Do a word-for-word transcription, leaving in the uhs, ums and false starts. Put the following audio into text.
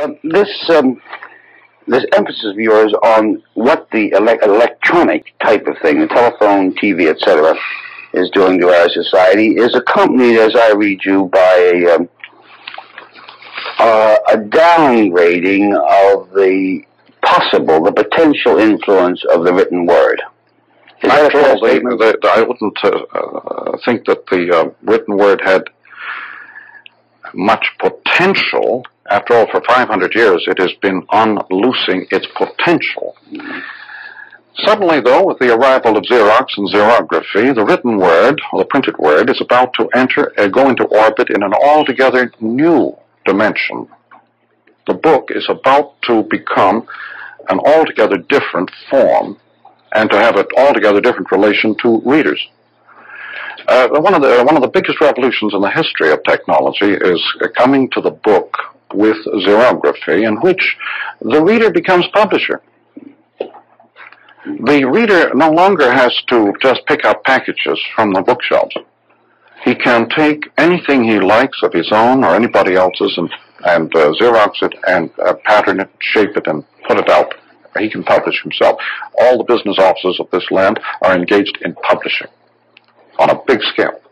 uh, this um, this emphasis of yours on what the ele electronic type of thing, the telephone, T V, et cetera, is doing to our society is accompanied, as I read you, by a, um, uh, a downgrading of the possible, the potential influence of the written word. Is that a fair statement? The, the, I wouldn't uh, uh, think that the uh, written word had much potential. After all, for five hundred years, it has been unloosing its potential. Mm-hmm. Suddenly, though, with the arrival of Xerox and xerography, the written word, or the printed word, is about to enter, uh, go into orbit in an altogether new dimension. The book is about to become an altogether different form and to have an altogether different relation to readers. Uh, one of the one of the biggest revolutions in the history of technology is coming to the book with xerography, in which the reader becomes publisher. The reader no longer has to just pick up packages from the bookshelves. He can take anything he likes of his own or anybody else's and, and uh, Xerox it and uh, pattern it, shape it, and put it out. He can publish himself. All the business offices of this land are engaged in publishing on a big scale.